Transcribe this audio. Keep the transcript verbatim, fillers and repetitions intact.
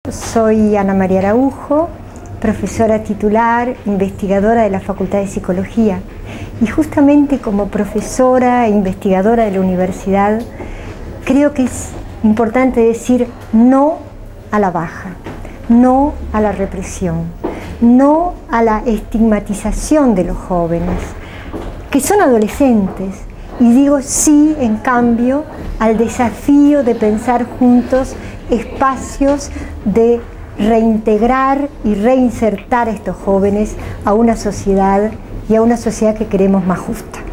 Soy Ana María Araujo, profesora titular, investigadora de la Facultad de Psicología. Y justamente como profesora e investigadora de la universidad, creo que es importante decir no a la baja, no a la represión, no a la estigmatización de los jóvenes, que son adolescentes, y digo sí, en cambio, al desafío de pensar juntos espacios de reintegrar y reinsertar a estos jóvenes a una sociedad y a una sociedad que queremos más justa.